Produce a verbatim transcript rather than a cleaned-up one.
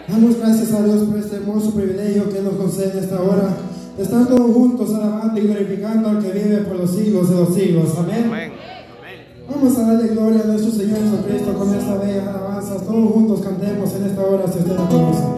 Damos gracias a Dios por este hermoso privilegio que nos concede en esta hora, de estar todos juntos alabando y glorificando al que vive por los siglos de los siglos. Amén. Amén. Vamos a darle gloria a nuestro Señor Jesucristo con esta bella alabanza. Todos juntos cantemos en esta hora, si usted la conoce.